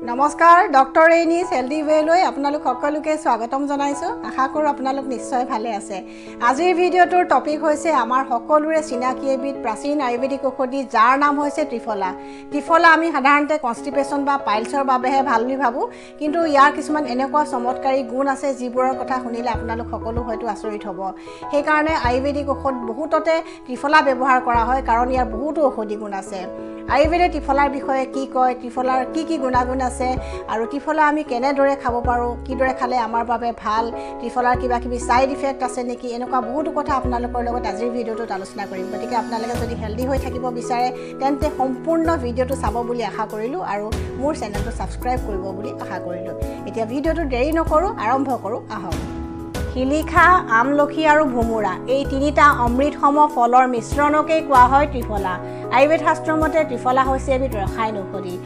নমস্কাৰ doctor ৰেইনিছ healthy ৱেলৈ আপোনালোক সকলোকে স্বাগতম জনাইছো আশা কৰো আপোনালোক নিশ্চয় ভালে আছে আজিৰ ভিডিঅ'টোৰ টপিক হৈছে আমাৰ সকলোৰে চিনাকি এবিধ প্ৰাচীন আয়ুৰ্বেদিক ঔষধি যাৰ নাম হৈছে ত্ৰিফলা ত্ৰিফলা আমি সাধাৰণতে কনষ্টিপেশন বা পাইলছৰ বাবেহে ভাল বুলি ভাবো কিন্তু ইয়াৰ কিছুমান এনেকুৱা চমৎকাৰী গুণ আছে যিবোৰৰ কথা শুনিলে আপোনালোক সকলো হয়তো আচৰিত হ'ব সেই কাৰণে আয়ুৰ্বেদিক ঔষধ বহুততে ত্ৰিফলা ব্যৱহাৰ কৰা হয় কাৰণ ইয়াৰ বহুতো ঔষধি গুণ আছে আয়ুৰ্বেদে ত্ৰিফলাৰ বিষয়ে কি কয় ত্ৰিফলাৰ কি গুণাগুণ আছে আৰু ত্ৰিফলা আমি কেনেদৰে খাব পাৰো কিদৰে খালে আমাৰ বাবে ভাল ত্ৰিফলাৰ কিবা সাইড ইফেক্ট আছে নেকি এনেকুৱা বহুতো কথা আপোনালোকৰ লগত আজিৰ ভিডিঅ'টোত আলোচনা কৰিম গতিকে আপোনালোকে যদি হেলদি হৈ থাকিব বিচাৰে তেন্তে সম্পূৰ্ণ ভিডিঅ'টো চাব বুলি আশা কৰিলো আৰু মোৰ চেনেলটো সাবস্ক্ৰাইব কৰিব বুলি আশা কৰিলো এতিয়া ভিডিঅ'টো দেৰি নকৰো আৰম্ভ কৰো আহক শিলিখা আমলখি আৰু ভুমুৰা এই তিনিটা অমৃতসম ফলৰ মিশ্ৰণকে কোৱা হয় ত্ৰিফলা আয়ুৰ্বেদ শাস্ত্ৰৰ মতে ত্ৰিফলা হৈছে এবিধ ৰসায়ন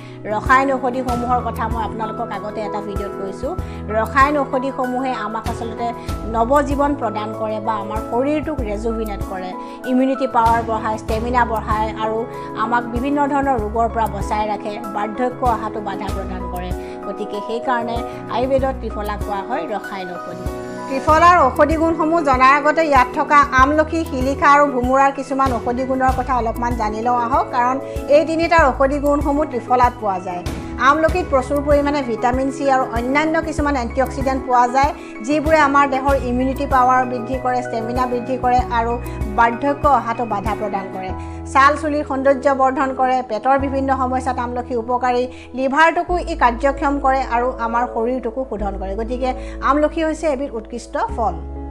ঔষধিসমূহৰ কথা মই আপোনালোকক আগতে এটা ভিডিঅ'ত কৈছো ৰসায়ন ঔষধিসমূহে আমাক আচলতে নৱজীৱন প্ৰদান কৰে বা আমাৰ শৰীৰটোক ৰেজুভিনেট কৰে ইমিউনিটি পাৱাৰ বঢ়ায় ষ্টেমিনা বঢ়ায় আৰু আমাক বিভিন্ন ধৰণৰ ৰোগৰ পৰা বচাই ৰাখে বাৰ্ধক্য অহাটো বাধা প্ৰদান কৰে গতিকে সেই কাৰণে আয়ুৰ্বেদত ত্ৰিফলা কোৱা হয় ৰসায়ন ঔষধি ত্ৰিফলাৰ ঔষধি গুণসমূহ জনাৰ আগতে ইয়াত থকা আমলখি শিলিখা আৰু ভুমুৰাৰ কিছুমান ঔষধি গুণৰ কথা অলপমান জানি লওঁ আহক কাৰণ এই তিনিটাৰ ঔষধি গুণসমূহ ত্ৰিফলাত পোৱা যায় আমলখিত প্ৰচুৰ পৰিমাণে ভিটামিন সি আৰু অন্যান্য কিছুমান এন্টিঅক্সিডেন্ট পোৱা যায় যিবোৰে আমাৰ দেহৰ ইমিউনিটি পাৱাৰ বৃদ্ধি কৰে ষ্টেমিনা বৃদ্ধি কৰে আৰু বাৰ্ধক্য অহাটো বাধা প্ৰদান কৰে ছাল চুলিৰ সৌন্দৰ্য বৰ্ধন কৰে পেটৰ বিভিন্ন সমস্যাত আমলখি উপকাৰী লিভাৰটোকো ই কাৰ্যক্ষম কৰে আৰু আমাৰ শৰীৰটোকো শোধন কৰে গতিকে আমলখি হৈছে এবিধ উৎকৃষ্ট ফল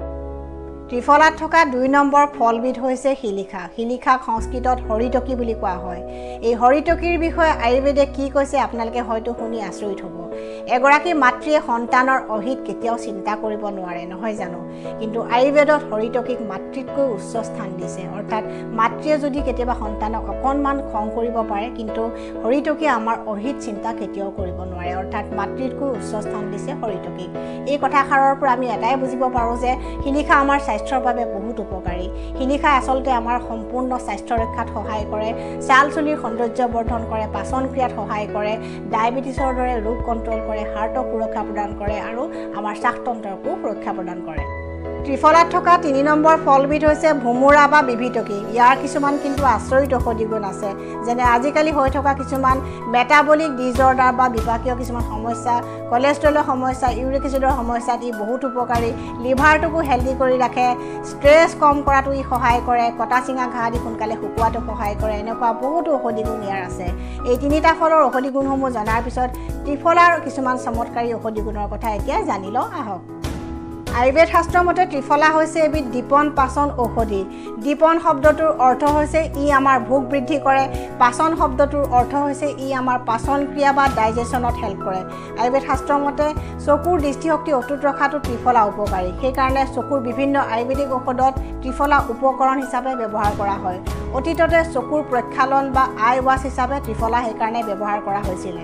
ত্ৰিফলাত থকা 2 নম্বৰ ফলবিধ হৈছে শিলিখাক সংস্কৃতত হৰিতকি বুলি কোৱা হয় এই হৰিতকিৰ বিষয়ে আয়ুৰ্বেদে কি কৈছে আপোনালোকে হয়তো শুনি আচৰিত হ'ব এগৰাকী মাতৃয়ে সন্তানৰ অহিত কেতিয়াও চিন্তা কৰিব নোৱাৰে নহয় জানো কিন্তু আয়ুৰ্বেদত হৰিতকিক মাতৃতকৈ উচ্চ স্থান দিছে অৰ্থাৎ মাতৃয়ে যদি কেতিয়াবা সন্তানক অকণমান খং কৰিব পাৰে কিন্তু হৰিতকি আমাৰ অহিত চিন্তা কেতিয়াও কৰিব নোৱাৰে অৰ্থাৎ মাতৃতকৈ উচ্চ স্থান দিছে হৰিতকিক এই কথাষাৰৰ পৰা আমি এটাই বুজিব পাৰো যে শিলিখা আমাৰ স্বাস্থ্যৰ বাবে বহুত উপকাৰী শিলিখা আচলতে আমাৰ সম্পূৰ্ণ স্বাস্থ্য ৰক্ষাত সহায় কৰে ছাল চুলিৰ সৌন্দৰ্য বৰ্ধন কৰে পাচন ক্ৰিয়াত সহায় কৰে ডায়াবেটিছৰ দৰে ৰোগ কণ্ট্ৰোল কৰে হাৰ্টক সুৰক্ষা প্ৰদান কৰে আৰু আমাৰ শ্বাসতন্ত্ৰকো সুৰক্ষা প্ৰদান কৰে ত্ৰিফলাত থকা 3 নম্বৰ ফলবিধ হৈছে ভুমুৰা বা বিভিতকি ইয়াৰ কিছুমান কিন্তু আচৰিত ঔষধি গুণ আছে যেনে আজিকালি হৈ থকা কিছুমান মেটাবলিক ডিজঅৰ্ডাৰ বা বিপাকীয় কিছুমান সমস্যা কোলেষ্ট্ৰলৰ সমস্যা ইউৰিক এচিডৰ সমস্যাত ই বহুত উপকাৰী লিভাৰটোকো হেলদি কৰি ৰাখে ষ্ট্ৰেছ কম কৰাটো ই সহায় কৰে কটা চিঙা ঘাঁ আদি সোনকালে শুকুৱাটো সহায় কৰে এনেকুৱা বহুতো ঔষধি গুণ ইয়াৰ আছে এই তিনিটা ফলৰ ঔষধি গুণসমূহ জনাৰ পিছত ত্ৰিফলাৰ কিছুমান চমৎকাৰী ঔষধি গুণৰ কথা এতিয়া জানি লওঁ আহক আয়ুৰ্বেদ শাস্ত্ৰৰ মতে ত্ৰিফলা হৈছে এবিধ দীপন পাচন ঔষধি দীপন শব্দটোৰ অৰ্থ হৈছে ই আমাৰ ভোক বৃদ্ধি কৰে পাচন শব্দটোৰ অৰ্থ হৈছে ই আমাৰ পাচন ক্ৰিয়া বা ডাইজেশ্যনত হেল্প কৰে আয়ুৰ্বেদ শাস্ত্ৰৰ মতে চকুৰ দৃষ্টিশক্তি অটুট ৰখাটো ত্ৰিফলা উপকাৰী সেইকাৰণে চকুৰ বিভিন্ন আয়ুৰ্বেদিক ঔষধত ত্ৰিফলা উপকৰণ হিচাপে ব্যৱহাৰ কৰা হয় অতীততে চকুৰ প্ৰক্ষালন বা আই ৱাছ হিচাপে ত্ৰিফলা সেইকাৰণে ব্যৱহাৰ কৰা হৈছিল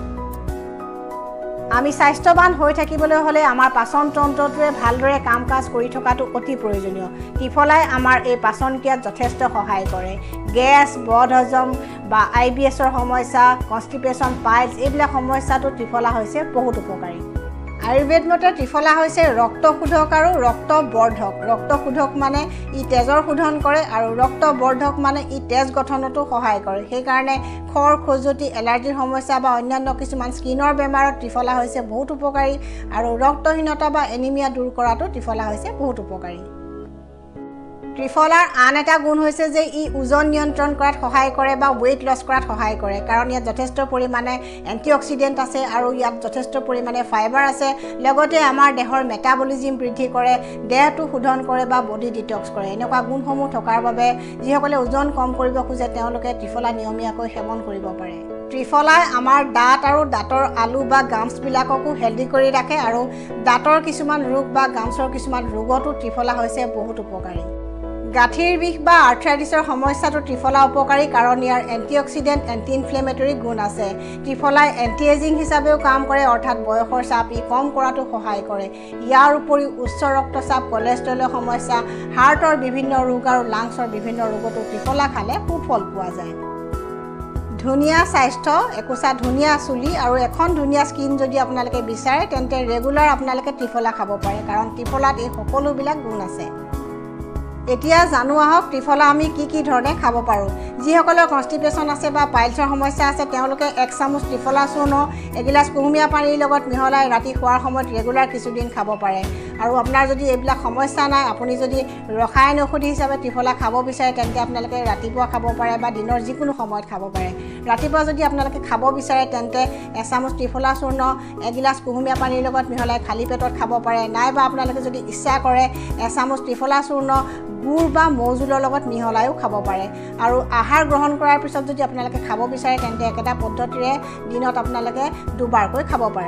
আমি স্বাস্থ্যৱান হৈ থাকিবলৈ হলে আমাৰ পাচন তন্ত্ৰটোৱে ভালদৰে কাম কাজ কৰি থকাটো অতি প্ৰয়োজনীয় ত্ৰিফলাই আমাৰ এই পাচন ক্ৰিয়াত যথেষ্ট সহায় কৰে গেছ বদহজম বা আইবিএছৰ সমস্যা কনষ্টিপেশন পাইলছ এইবিলাক সমস্যাটো ত্ৰিফলা হৈছে বহুত উপকাৰী আয়ুৰ্বেদ মতে ত্ৰিফলা হৈছে ৰক্ত শোধক আৰু ৰক্ত শোধক মানে ই তেজৰ শোধন কৰে আৰু ৰক্ত বৰ্ধক মানে ই তেজ গঠনতো সহায় কৰে সেইকাৰণে খৰ খজুৱতি এলাৰ্জিৰ সমস্যা বা অন্যান্য কিছুমান স্কিনৰ বেমাৰত ত্ৰিফলা হৈছে বহুত উপকাৰী আৰু ৰক্তহীনতা বা এনিমিয়া দূৰ কৰাটো ত্ৰিফলা হৈছে বহুত উপকাৰী ত্ৰিফলাৰ আন এটা গুণ হৈছে যে ই ওজন নিয়ন্ত্ৰণ কৰাত সহায় কৰে বা ওয়েট লছ কৰাত সহায় কৰে কাৰণ ইয়াত যথেষ্ট পৰিমাণে এন্টিঅক্সিডেন্ট আছে আৰু ইয়াত যথেষ্ট পৰিমাণে ফাইবাৰ আছে লগতে আমাৰ দেহৰ মেটাবলিজম বৃদ্ধি কৰে দেহটো শোধন কৰে বা বডি ডিটক্স কৰে এনেকুৱা গুণসমূহ থকাৰ বাবে যিসকলে ওজন কম কৰিব খোজে তেওঁলোকে ত্ৰিফলা নিয়মীয়াকৈ সেৱন কৰিব পাৰে ত্ৰিফলাই আমাৰ দাঁত আৰু দাঁতৰ আলু বা গামছ বিলাককো হেলদি কৰি ৰাখে আৰু দাঁতৰ কিছুমান ৰোগ বা গামছৰ কিছুমান ৰোগতো ত্ৰিফলা হৈছে বহুত উপকাৰী গাঁঠিৰ বিষ বা আৰ্থ্ৰাইটিছৰ সমস্যাটো ত্ৰিফলা উপকাৰী কাৰণ ইয়াৰ এন্টিঅক্সিডেন্ট এন্টি ইনফ্লেমেটৰী গুণ আছে ত্ৰিফলাই এন্টি এজিং হিচাপেও কাম কৰে অৰ্থাৎ বয়সৰ চাপ ই কম কৰাটো সহায় কৰে ইয়াৰ উপৰি উচ্চ ৰক্তচাপ কোলেষ্ট্ৰলৰ সমস্যা হাৰ্টৰ বিভিন্ন ৰোগ আৰু লাংছৰ বিভিন্ন ৰোগতো ত্ৰিফলা খালে সুফল পোৱা যায় ধুনীয়া স্বাস্থ্য, একোচা ধুনীয়া চুলি আৰু এখন ধুনীয়া স্কিন যদি আপোনালোকে বিচাৰে তেন্তে ৰেগুলাৰ আপোনালোকে ত্ৰিফলা খাব পাৰে, কাৰণ ত্ৰিফলাত এই সকলোবিলাক গুণ আছে। এতিয়া জানো আহক ত্ৰিফলা আমি কি ধৰণে খাব পাৰোঁ। যিসকলৰ কনষ্টিপেশ্যন আছে বা পাইলছৰ সমস্যা আছে তেওঁলোকে 1 চামুচ ত্ৰিফলা চূৰ্ণ এগিলাচ কুহুমীয়া পানীৰ লগত মিহলাই ৰাতি শোৱাৰ সময়ত ৰেগুলাৰ কিছুদিন খাব পাৰে। আৰু আপোনাৰ যদি এইবিলাক সমস্যা নাই, আপুনি যদি ৰসায়ন ঔষধি হিচাপে ত্ৰিফলা খাব বিচাৰে তেন্তে আপোনালোকে ৰাতিপুৱা খাব পাৰে বা দিনৰ যিকোনো সময়ত খাব পাৰে। ৰাতিপুৱা যদি আপোনালোকে খাব বিচাৰে তেন্তে 1 চামুচ ত্ৰিফলা চূৰ্ণ এগিলাচ কুহুমীয়া পানীৰ লগত মিহলাই খালী পেটত খাব পাৰে, নাইবা আপোনালোকে যদি ইচ্ছা কৰে 1 চামুচ ত্ৰিফলা চূৰ্ণ গুড় বা মৌজোলৰ লগত মিহলাইও খাব পাৰে। আৰু আহাৰ গ্ৰহণ কৰাৰ পিছত যদি আপোনালোকে খাব বিচাৰে তেন্তে একেটা পদ্ধতিৰে দিনত আপোনালোকে দুবাৰকৈ খাব পাৰে।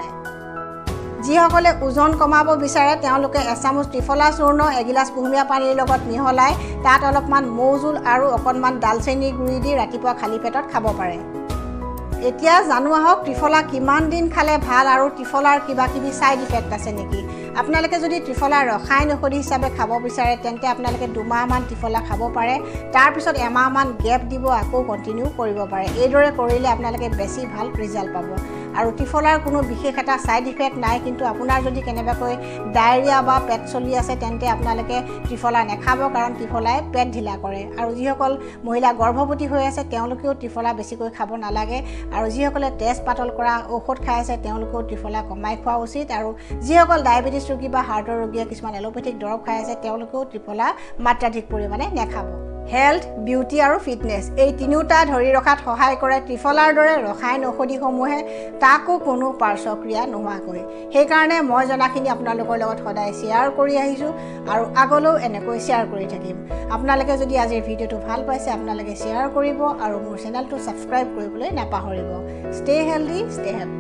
যিসকলে ওজন কমাব বিচাৰে তেওঁলোকে 1 চামুচ ত্ৰিফলা চূৰ্ণ এগিলাচ কুহুমীয়া পানীৰ লগত মিহলাই তাত অলপমান মৌজোল আৰু অকণমান ডালচেনিৰ গুড়ি দি ৰাতিপুৱা খালী পেটত খাব পাৰে। এতিয়া জানো আহক ত্ৰিফলা কিমান দিন খালে ভাল আৰু ত্ৰিফলাৰ কিবা সাইড ইফেক্ট আছে নেকি। আপোনালোকে যদি ত্ৰিফলা ৰসায়ন ঔষধি হিচাপে খাব বিচাৰে তেন্তে আপোনালোকে 2 মাহমান ত্ৰিফলা খাব পাৰে, তাৰপিছত এমাহমান গেপ দিব, আকৌ কণ্টিনিউ কৰিব পাৰে। এইদৰে কৰিলে আপোনালোকে বেছি ভাল ৰিজাল্ট পাব। আৰু ত্ৰিফলাৰ কোনো বিশেষ এটা সাইড ইফেক্ট নাই, কিন্তু আপোনাৰ যদি কেনেবাকৈ ডায়েৰিয়া বা পেট চলি আছে তেন্তে আপোনালোকে ত্ৰিফলা নাখাব, কাৰণ ত্ৰিফলাই পেট ঢিলা কৰে। আৰু যিসকল মহিলা গৰ্ভৱতী হৈ আছে তেওঁলোকেও ত্ৰিফলা বেছিকৈ খাব নালাগে। আৰু যিসকলে তেজ পাতল কৰা ঔষধ খাই আছে তেওঁলোকেও ত্ৰিফলা কমাই খোৱা উচিত। আৰু যিসকল ডায়েবেটিছ ৰোগী বা হাৰ্টৰ ৰোগীয়ে কিছুমান এলোপেথিক দৰৱ খাই আছে তেওঁলোকেও ত্ৰিফলা মাত্ৰাধিক পৰিমাণে নাখাব। হেল্থ, বিউটি আৰু ফিটনেছ এই তিনিওটা ধৰি ৰখাত সহায় কৰে ত্ৰিফলাৰ দৰে ৰসায়ন ঔষধিসমূহে, তাকো কোনো পাৰ্শ্বক্ৰিয়া নোহোৱাকৈ। সেইকাৰণে মই জনাখিনি আপোনালোকৰ লগত সদায় শ্বেয়াৰ কৰি আহিছোঁ আৰু আগলৈও এনেকৈ শ্বেয়াৰ কৰি থাকিম। আপোনালোকে যদি আজিৰ ভিডিঅ'টো ভাল পাইছে আপোনালোকে শ্বেয়াৰ কৰিব আৰু মোৰ চেনেলটো ছাবস্ক্ৰাইব কৰিবলৈ নাপাহৰিব। Stay healthy, stay happy.